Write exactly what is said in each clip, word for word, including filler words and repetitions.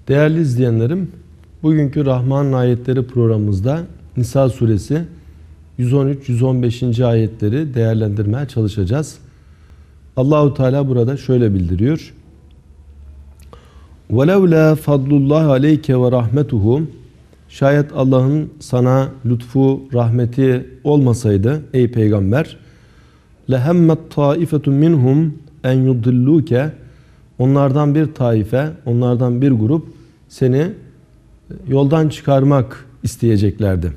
Değerli izleyenlerim, bugünkü Rahman ayetleri programımızda Nisa suresi yüz on üç yüz on beş. ayetleri değerlendirmeye çalışacağız. Allahu Teala burada şöyle bildiriyor. وَلَوْلَا فَضْلُ اللّٰهِ عَلَيْكَ وَرَحْمَتُهُ Şayet Allah'ın sana lütfu, rahmeti olmasaydı ey peygamber, لَهَمَّتْ طَائِفَةٌ مِّنْهُمْ اَنْ يُضِلُّوكَ Onlardan bir taife, onlardan bir grup seni yoldan çıkarmak isteyeceklerdi.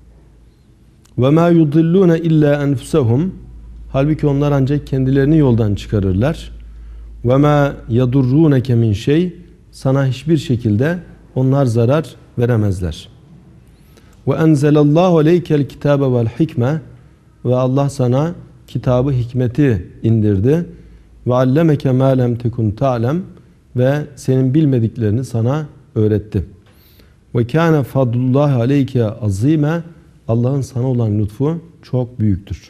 وَمَا يُضِلُّونَ اِلَّا أَنْفُسَهُمْ Halbuki onlar ancak kendilerini yoldan çıkarırlar. وَمَا يَضُرُّونَكَ مِنْ şey Sana hiçbir şekilde onlar zarar veremezler. وَاَنْزَلَ اللّٰهُ عَلَيْكَ الْكِتَابَ وَالْحِكْمَةِ Ve Allah sana kitabı, hikmeti indirdi. وَعَلَّمَكَ مَا لَمْ تَكُنْ تَعْلَمْ Ve senin bilmediklerini sana öğretti. وَكَانَ فَضْلُ اللّٰهِ عَلَيْكَ عَظِيمًا Allah'ın sana olan lütfu çok büyüktür.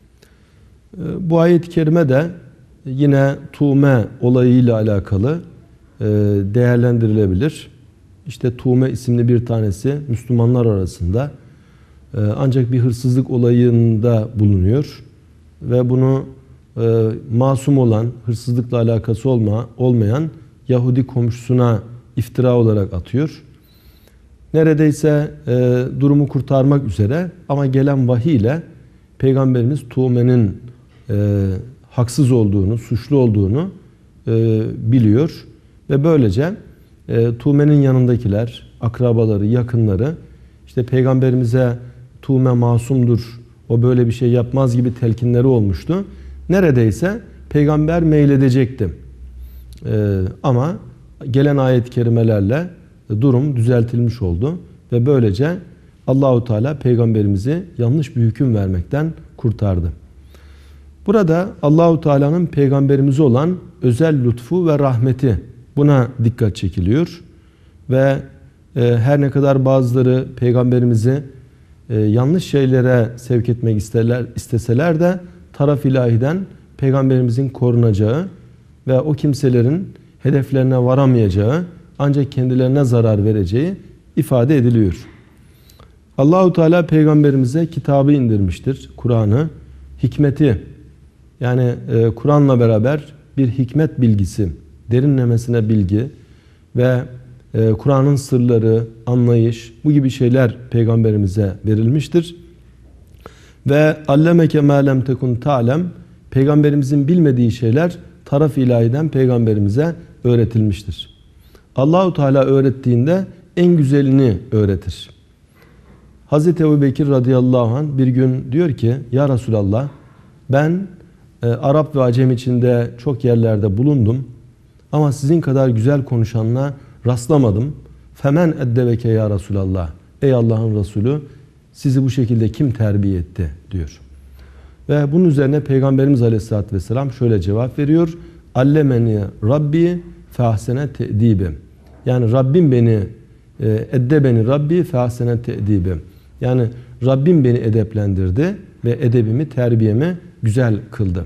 Bu ayet-i kerime de yine Tuğme olayıyla alakalı değerlendirilebilir. İşte Tuğme isimli bir tanesi Müslümanlar arasında ancak bir hırsızlık olayında bulunuyor ve bunu masum olan, hırsızlıkla alakası olma, olmayan Yahudi komşusuna iftira olarak atıyor. Neredeyse e, durumu kurtarmak üzere ama gelen vahiy ile Peygamberimiz Tuğme'nin e, haksız olduğunu, suçlu olduğunu e, biliyor. Ve böylece e, Tuğme'nin yanındakiler, akrabaları, yakınları işte Peygamberimize Tuğme masumdur, o böyle bir şey yapmaz gibi telkinleri olmuştu. Neredeyse Peygamber meyledecekti. E, ama gelen ayet-i kerimelerle durum düzeltilmiş oldu ve böylece Allahu Teala peygamberimizi yanlış bir hüküm vermekten kurtardı. Burada Allahu Teala'nın peygamberimize olan özel lütfu ve rahmeti, buna dikkat çekiliyor ve e, her ne kadar bazıları peygamberimizi e, yanlış şeylere sevk etmek isterler, isteseler de taraf ilahiden peygamberimizin korunacağı ve o kimselerin hedeflerine varamayacağı, ancak kendilerine zarar vereceği ifade ediliyor. Allahu Teala peygamberimize kitabı indirmiştir, Kur'an'ı, hikmeti, yani e, Kur'an'la beraber bir hikmet bilgisi, derinlemesine bilgi ve e, Kur'an'ın sırları, anlayış, bu gibi şeyler peygamberimize verilmiştir. Ve allemeke ma lem tekun ta'lem, peygamberimizin bilmediği şeyler taraf ilahiden peygamberimize öğretilmiştir. Allahu Teala öğrettiğinde en güzelini öğretir. Hazreti Ebubekir radıyallahu anh bir gün diyor ki, ya Resulallah, ben e, Arap ve Acem içinde çok yerlerde bulundum ama sizin kadar güzel konuşanla rastlamadım. Femen eddebeke ya Resulallah, ey Allah'ın Resulü, sizi bu şekilde kim terbiye etti diyor. Ve bunun üzerine Peygamberimiz aleyhissalatü vesselam şöyle cevap veriyor. Allemeni Rabbi fehsene te'dibim. Yani Rabbim beni, edde beni Rabbi fehsene te'dibim. Yani Rabbim beni edeplendirdi ve edebimi, terbiyemi güzel kıldı.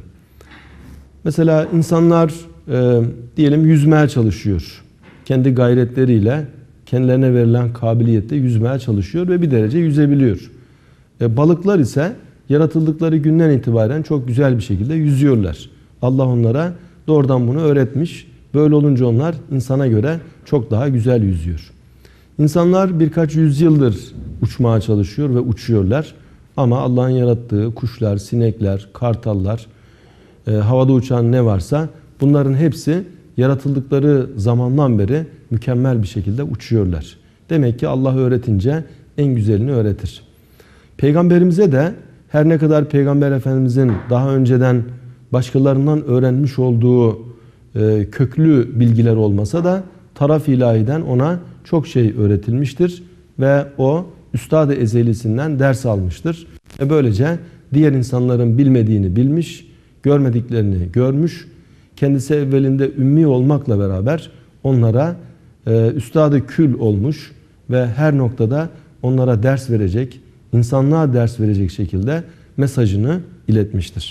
Mesela insanlar e, diyelim yüzmeye çalışıyor. Kendi gayretleriyle kendilerine verilen kabiliyette yüzmeye çalışıyor ve bir derece yüzebiliyor. E, balıklar ise yaratıldıkları günden itibaren çok güzel bir şekilde yüzüyorlar. Allah onlara doğrudan bunu öğretmiş. Böyle olunca onlar insana göre çok daha güzel yüzüyor. İnsanlar birkaç yüzyıldır uçmaya çalışıyor ve uçuyorlar. Ama Allah'ın yarattığı kuşlar, sinekler, kartallar, e, havada uçan ne varsa bunların hepsi yaratıldıkları zamandan beri mükemmel bir şekilde uçuyorlar. Demek ki Allah öğretince en güzelini öğretir. Peygamberimize de her ne kadar Peygamber Efendimizin daha önceden başkalarından öğrenmiş olduğu e, köklü bilgiler olmasa da taraf ilahiden ona çok şey öğretilmiştir ve o Üstad-ı Ezelisinden ders almıştır. Ve böylece diğer insanların bilmediğini bilmiş, görmediklerini görmüş, kendisi evvelinde ümmi olmakla beraber onlara e, Üstad-ı Kül olmuş ve her noktada onlara ders verecek, insanlığa ders verecek şekilde mesajını iletmiştir.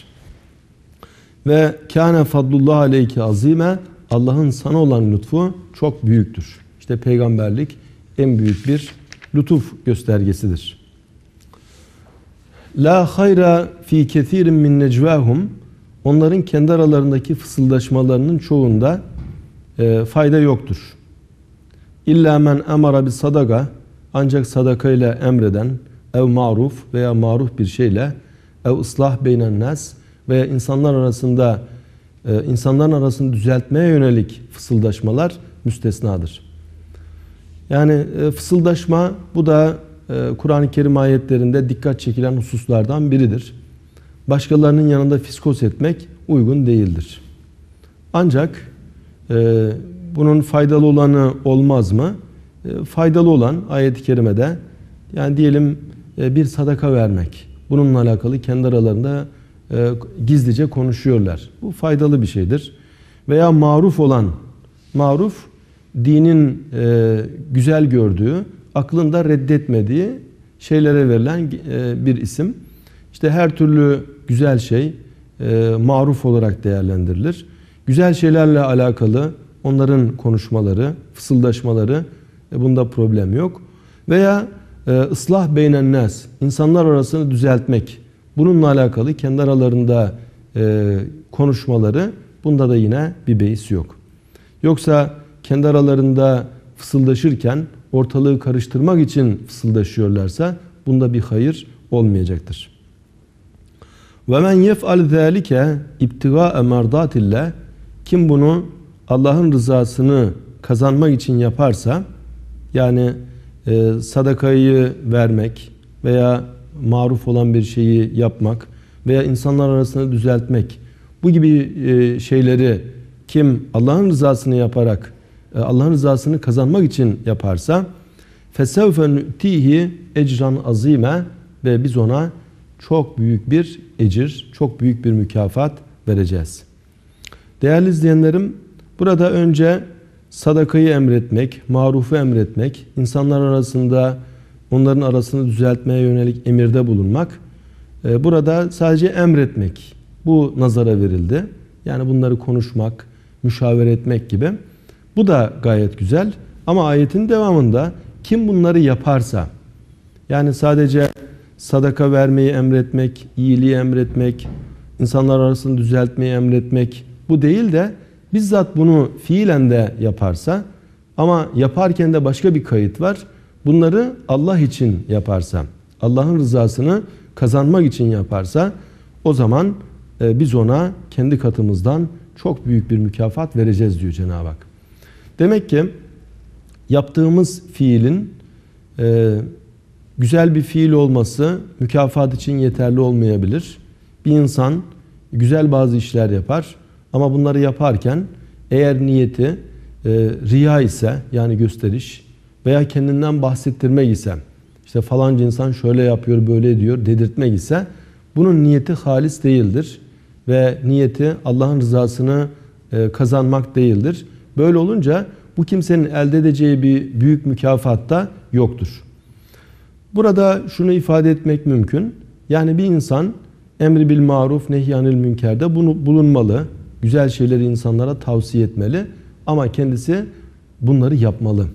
Ve kâne fadlullah aleyke azîme, Allah'ın sana olan lütfu çok büyüktür. İşte peygamberlik en büyük bir lütuf göstergesidir. La hayra fi kesirin min necvahum. Onların kendi aralarındaki fısıldaşmalarının çoğunda e, fayda yoktur. İlla men emara bi sadaka, ancak sadaka ile emreden, ev maruf veya maruf bir şeyle, ev ıslah beynen nas veya insanlar arasında e, insanların arasını düzeltmeye yönelik fısıldaşmalar müstesnadır. Yani e, fısıldaşma, bu da e, Kur'an-ı Kerim ayetlerinde dikkat çekilen hususlardan biridir. Başkalarının yanında fiskos etmek uygun değildir. Ancak e, bunun faydalı olanı olmaz mı? E, faydalı olan ayet-i kerimede, yani diyelim e, bir sadaka vermek. Bununla alakalı kendi aralarında e, gizlice konuşuyorlar. Bu faydalı bir şeydir. Veya maruf olan, maruf dinin e, güzel gördüğü, aklında reddetmediği şeylere verilen e, bir isim. İşte her türlü güzel şey e, maruf olarak değerlendirilir. Güzel şeylerle alakalı onların konuşmaları, fısıldaşmaları, e, bunda problem yok. Veya e, ıslah beynen nas, insanlar arasını düzeltmek. Bununla alakalı kendi aralarında e, konuşmaları, bunda da yine bir beis yok. Yoksa kendi aralarında fısıldaşırken ortalığı karıştırmak için fısıldaşıyorlarsa bunda bir hayır olmayacaktır. Ve men yef'al zalike ibtigaa merdatillah, kim bunu Allah'ın rızasını kazanmak için yaparsa, yani e, sadakayı vermek veya maruf olan bir şeyi yapmak veya insanlar arasını düzeltmek, bu gibi e, şeyleri kim Allah'ın rızasını yaparak e, Allah'ın rızasını kazanmak için yaparsa, fesevfe nu'tihi ecran azime, ve biz ona çok büyük bir ecir, çok büyük bir mükafat vereceğiz. Değerli izleyenlerim, burada önce sadakayı emretmek, marufu emretmek, insanlar arasında onların arasını düzeltmeye yönelik emirde bulunmak, burada sadece emretmek, bu nazara verildi. Yani bunları konuşmak, müşavere etmek gibi. Bu da gayet güzel. Ama ayetin devamında kim bunları yaparsa, yani sadece sadaka vermeyi emretmek, iyiliği emretmek, insanlar arasını düzeltmeyi emretmek, bu değil de bizzat bunu fiilen de yaparsa, ama yaparken de başka bir kayıt var. Bunları Allah için yaparsa, Allah'ın rızasını kazanmak için yaparsa, o zaman e, biz ona kendi katımızdan çok büyük bir mükafat vereceğiz diyor Cenab-ı Hak. Demek ki yaptığımız fiilin e, güzel bir fiil olması mükafat için yeterli olmayabilir. Bir insan güzel bazı işler yapar ama bunları yaparken eğer niyeti e, riya ise, yani gösteriş veya kendinden bahsettirmek ise, işte falanca insan şöyle yapıyor, böyle ediyor dedirtmek ise, bunun niyeti halis değildir ve niyeti Allah'ın rızasını e, kazanmak değildir. Böyle olunca bu kimsenin elde edeceği bir büyük mükafat da yoktur. Burada şunu ifade etmek mümkün. Yani bir insan emri bil maruf nehyanil münkerde bunu bulunmalı. Güzel şeyleri insanlara tavsiye etmeli. Ama kendisi bunları yapmalı.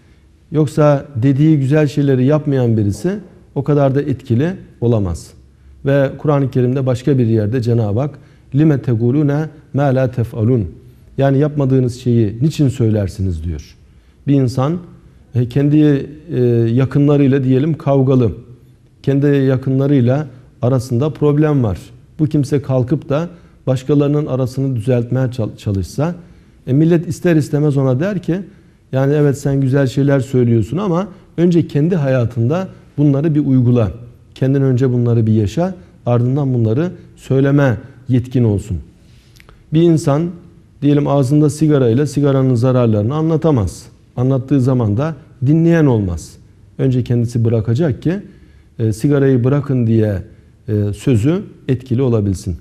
Yoksa dediği güzel şeyleri yapmayan birisi o kadar da etkili olamaz. Ve Kur'an-ı Kerim'de başka bir yerde Cenab-ı Hak lime tegulune ma la tef'alun, yani yapmadığınız şeyi niçin söylersiniz diyor. Bir insan kendi yakınlarıyla diyelim kavgalı, kendi yakınlarıyla arasında problem var. Bu kimse kalkıp da başkalarının arasını düzeltmeye çalışsa, e millet ister istemez ona der ki, yani evet sen güzel şeyler söylüyorsun ama önce kendi hayatında bunları bir uygula. Kendin önce bunları bir yaşa, ardından bunları söyleme yetkin olsun. Bir insan diyelim ağzında sigarayla sigaranın zararlarını anlatamaz. Anlattığı zaman da dinleyen olmaz. Önce kendisi bırakacak ki e, sigarayı bırakın diye e, sözü etkili olabilsin.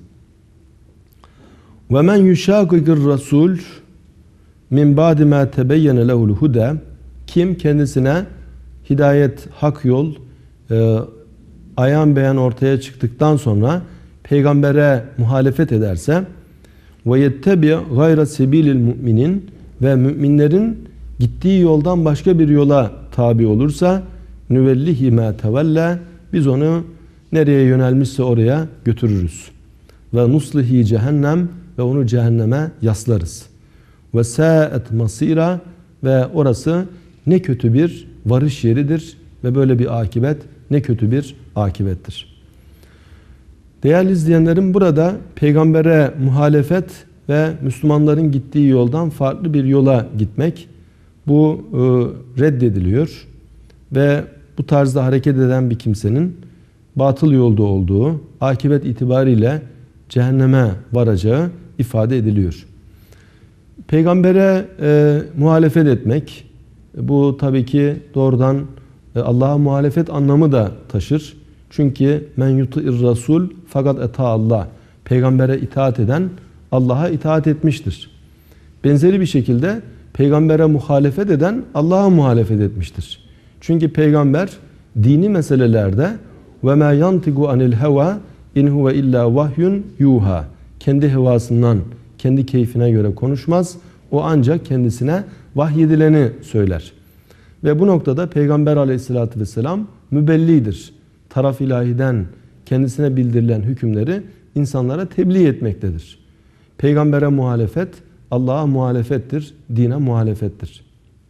Ve men yuşakikir rasul min ba'di ma tebeyyene lehul huda, kim kendisine hidayet, hak yol e, ayan beyan ortaya çıktıktan sonra peygambere muhalefet ederse ve yettebi gayra sebilil müminin, ve müminlerin gittiği yoldan başka bir yola tabi olursa nüvellihi ma tevella, biz onu nereye yönelmişse oraya götürürüz. Ve nuslihi cehennem, ve onu cehenneme yaslarız. Ve sa'et masira, ve orası ne kötü bir varış yeridir ve böyle bir akibet ne kötü bir akibettir. Değerli izleyenlerim, burada peygambere muhalefet ve Müslümanların gittiği yoldan farklı bir yola gitmek, bu e, reddediliyor ve bu tarzda hareket eden bir kimsenin batıl yolda olduğu, akibet itibariyle cehenneme varacağı ifade ediliyor. Peygambere e, muhalefet etmek, bu tabii ki doğrudan e, Allah'a muhalefet anlamı da taşır. Çünkü men yuti'ir rasul fakat eta Allah. Peygambere itaat eden Allah'a itaat etmiştir. Benzeri bir şekilde peygambere muhalefet eden Allah'a muhalefet etmiştir. Çünkü peygamber dini meselelerde ve ma yantigu anil heva in huve illa vahyun yuha. Kendi hevasından, kendi keyfine göre konuşmaz. O ancak kendisine vahyedileni söyler. Ve bu noktada Peygamber aleyhissalatü vesselam mübellidir. Taraf ilahiden kendisine bildirilen hükümleri insanlara tebliğ etmektedir. Peygambere muhalefet, Allah'a muhalefettir, dine muhalefettir.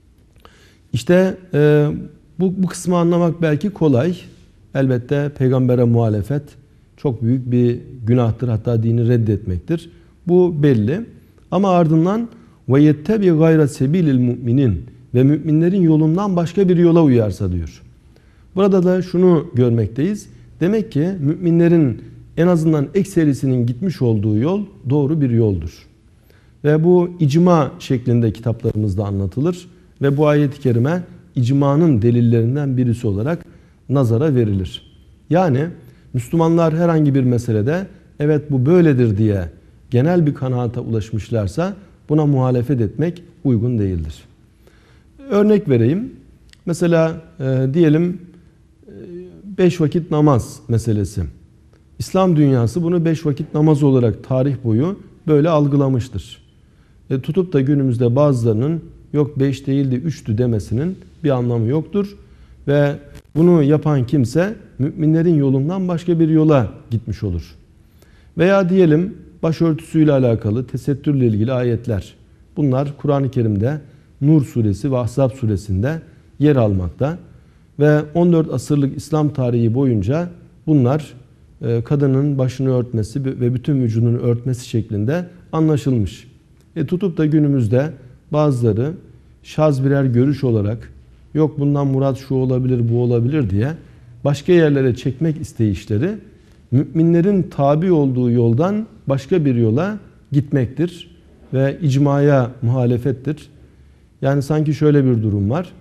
İşte e, bu, bu kısmı anlamak belki kolay. Elbette peygambere muhalefet çok büyük bir günahtır, hatta dini reddetmektir. Bu belli. Ama ardından ve yettebi gayra sebilil müminin, ve müminlerin yolundan başka bir yola uyarsa diyor. Burada da şunu görmekteyiz. Demek ki müminlerin en azından ekserisinin gitmiş olduğu yol doğru bir yoldur. Ve bu icma şeklinde kitaplarımızda anlatılır. Ve bu ayet-i kerime icmanın delillerinden birisi olarak nazara verilir. Yani Müslümanlar herhangi bir meselede evet bu böyledir diye genel bir kanaata ulaşmışlarsa buna muhalefet etmek uygun değildir. Örnek vereyim. Mesela e, diyelim e, beş vakit namaz meselesi. İslam dünyası bunu beş vakit namaz olarak tarih boyu böyle algılamıştır. E, tutup da günümüzde bazılarının yok beş değildi üçtü demesinin bir anlamı yoktur. Ve bunu yapan kimse müminlerin yolundan başka bir yola gitmiş olur. Veya diyelim başörtüsüyle alakalı, tesettürle ilgili ayetler. Bunlar Kur'an-ı Kerim'de Nur suresi ve Ahzab suresinde yer almakta. Ve on dört asırlık İslam tarihi boyunca bunlar kadının başını örtmesi ve bütün vücudunu örtmesi şeklinde anlaşılmış. E tutup da günümüzde bazıları şaz birer görüş olarak yok bundan murat şu olabilir bu olabilir diye başka yerlere çekmek isteyişleri müminlerin tabi olduğu yoldan başka bir yola gitmektir ve icmaya muhalefettir. Yani sanki şöyle bir durum var.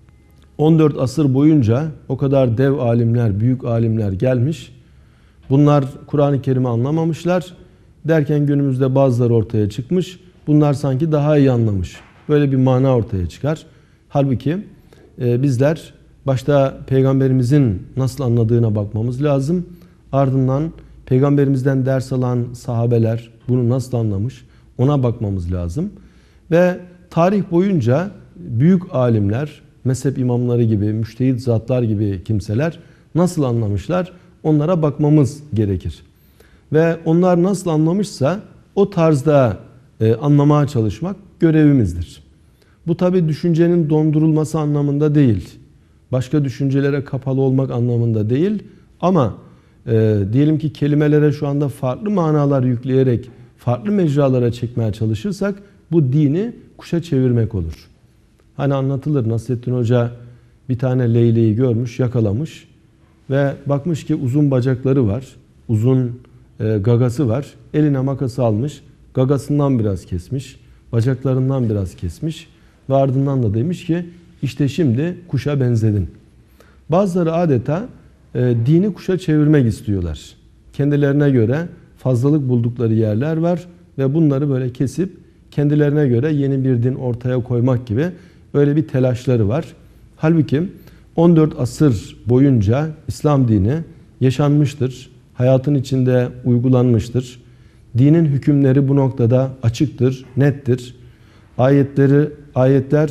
on dört asır boyunca o kadar dev alimler, büyük alimler gelmiş. Bunlar Kur'an-ı Kerim'i anlamamışlar. Derken günümüzde bazıları ortaya çıkmış. Bunlar sanki daha iyi anlamış. Böyle bir mana ortaya çıkar. Halbuki e, bizler başta Peygamberimizin nasıl anladığına bakmamız lazım. Ardından Peygamberimizden ders alan sahabeler bunu nasıl anlamış ona bakmamız lazım. Ve tarih boyunca büyük alimler, mezhep imamları gibi, müştehit zatlar gibi kimseler nasıl anlamışlar onlara bakmamız gerekir. Ve onlar nasıl anlamışsa o tarzda e, anlamaya çalışmak görevimizdir. Bu tabi düşüncenin dondurulması anlamında değil. Başka düşüncelere kapalı olmak anlamında değil. Ama e, diyelim ki kelimelere şu anda farklı manalar yükleyerek farklı mecralara çekmeye çalışırsak bu dini kuşa çevirmek olur. Hani anlatılır, Nasrettin Hoca bir tane leyleği görmüş, yakalamış ve bakmış ki uzun bacakları var, uzun e, gagası var. Eline makası almış, gagasından biraz kesmiş, bacaklarından biraz kesmiş ve ardından da demiş ki işte şimdi kuşa benzedin. Bazıları adeta e, dini kuşa çevirmek istiyorlar. Kendilerine göre fazlalık buldukları yerler var ve bunları böyle kesip kendilerine göre yeni bir din ortaya koymak gibi öyle bir telaşları var. Halbuki on dört asır boyunca İslam dini yaşanmıştır. Hayatın içinde uygulanmıştır. Dinin hükümleri bu noktada açıktır, nettir. Ayetleri, ayetler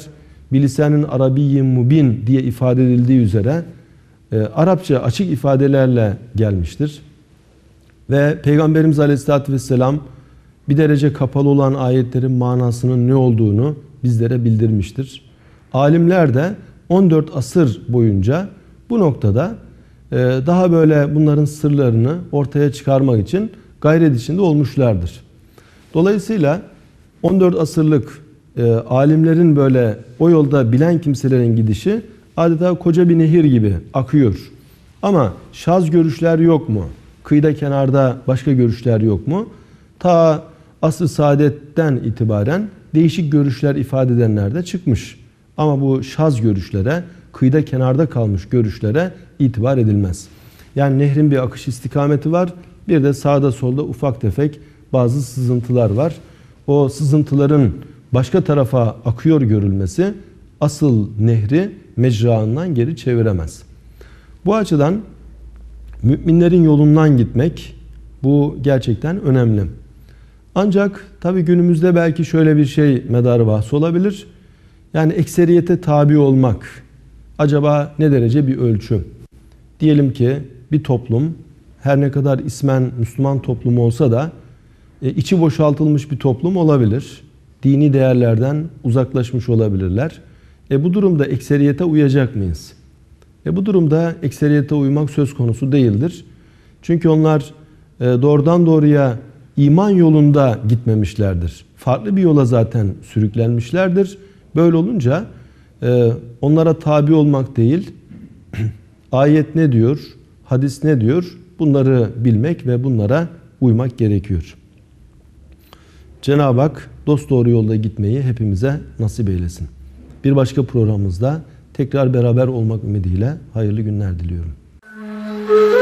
bilisanin arabiyyin mubin diye ifade edildiği üzere e, Arapça açık ifadelerle gelmiştir. Ve Peygamberimiz Aleyhisselatü Vesselam bir derece kapalı olan ayetlerin manasının ne olduğunu bizlere bildirmiştir. Alimler de on dört asır boyunca bu noktada e, daha böyle bunların sırlarını ortaya çıkarmak için gayret içinde olmuşlardır. Dolayısıyla on dört asırlık e, alimlerin böyle o yolda bilen kimselerin gidişi adeta koca bir nehir gibi akıyor. Ama şaz görüşler yok mu? Kıyıda kenarda başka görüşler yok mu? Ta asr-ı saadetten itibaren değişik görüşler ifade edenler de çıkmış. Ama bu şaz görüşlere, kıyıda kenarda kalmış görüşlere itibar edilmez. Yani nehrin bir akış istikameti var. Bir de sağda solda ufak tefek bazı sızıntılar var. O sızıntıların başka tarafa akıyor görülmesi asıl nehri mecraından geri çeviremez. Bu açıdan müminlerin yolundan gitmek bu gerçekten önemli. Ancak tabii günümüzde belki şöyle bir şey medarı bahsi olabilir. Yani ekseriyete tabi olmak acaba ne derece bir ölçü? Diyelim ki bir toplum her ne kadar ismen Müslüman toplumu olsa da e, içi boşaltılmış bir toplum olabilir. Dini değerlerden uzaklaşmış olabilirler. E, bu durumda ekseriyete uyacak mıyız? E, bu durumda ekseriyete uymak söz konusu değildir. Çünkü onlar e, doğrudan doğruya iman yolunda gitmemişlerdir. Farklı bir yola zaten sürüklenmişlerdir. Böyle olunca e, onlara tabi olmak değil, ayet ne diyor, hadis ne diyor, bunları bilmek ve bunlara uymak gerekiyor. Cenab-ı Hak dosdoğru yolda gitmeyi hepimize nasip eylesin. Bir başka programımızda tekrar beraber olmak ümidiyle hayırlı günler diliyorum.